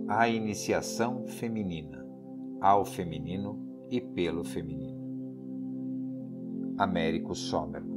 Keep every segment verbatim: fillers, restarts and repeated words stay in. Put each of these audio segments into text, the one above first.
A iniciação feminina, ao feminino e pelo feminino. Américo Sommermann.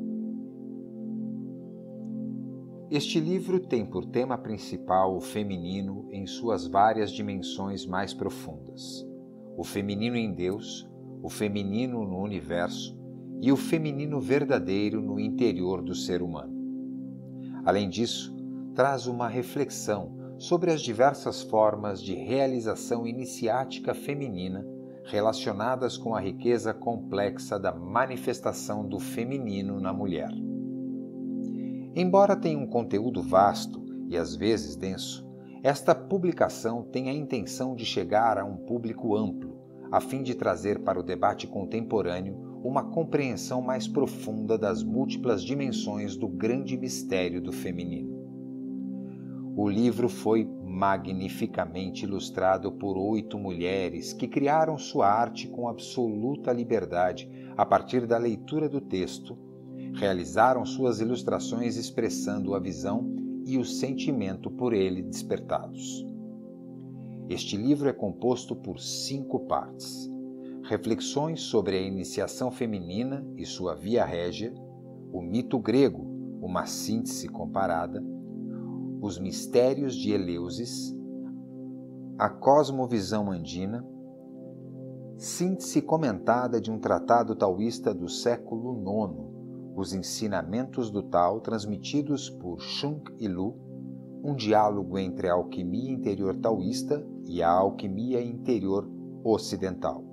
Este livro tem por tema principal o feminino em suas várias dimensões mais profundas: o feminino em Deus, o feminino no universo e o feminino verdadeiro no interior do ser humano. Além disso, traz uma reflexão sobre as diversas formas de realização iniciática feminina relacionadas com a riqueza complexa da manifestação do feminino na mulher. Embora tenha um conteúdo vasto e às vezes denso, esta publicação tem a intenção de chegar a um público amplo, a fim de trazer para o debate contemporâneo uma compreensão mais profunda das múltiplas dimensões do grande mistério do feminino. O livro foi magnificamente ilustrado por oito mulheres que criaram sua arte com absoluta liberdade a partir da leitura do texto, realizaram suas ilustrações expressando a visão e o sentimento por ele despertados. Este livro é composto por cinco partes: reflexões sobre a iniciação feminina e sua via régia, o mito grego, uma síntese comparada, os mistérios de Eleusis, a cosmovisão andina, síntese comentada de um tratado taoísta do século nono, os ensinamentos do Tao transmitidos por Shung e Lu, um diálogo entre a alquimia interior taoísta e a alquimia interior ocidental.